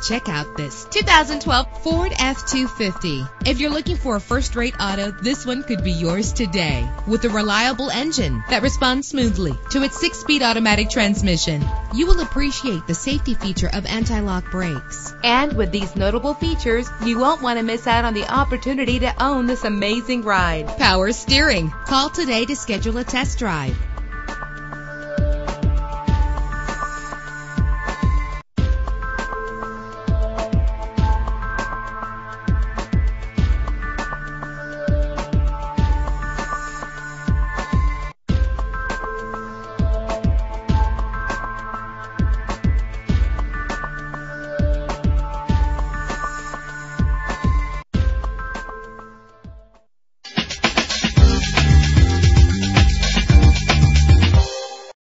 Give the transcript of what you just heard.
Check out this 2012 Ford F-250. If you're looking for a first-rate auto, this one could be yours today. With a reliable engine that responds smoothly to its 6-speed automatic transmission, you will appreciate the safety feature of anti-lock brakes. And with these notable features, you won't want to miss out on the opportunity to own this amazing ride. Power steering. Call today to schedule a test drive.